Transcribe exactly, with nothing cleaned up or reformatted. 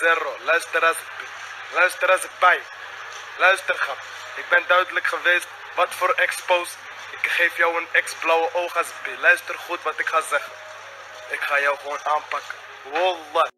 zero. Luister als, luister als ik bij. Luister grap. Ik ben duidelijk geweest. Wat voor expose. Ik geef jou een ex-blauwe oog als B. Luister goed wat ik ga zeggen. Ik ga jou gewoon aanpakken. Wallah.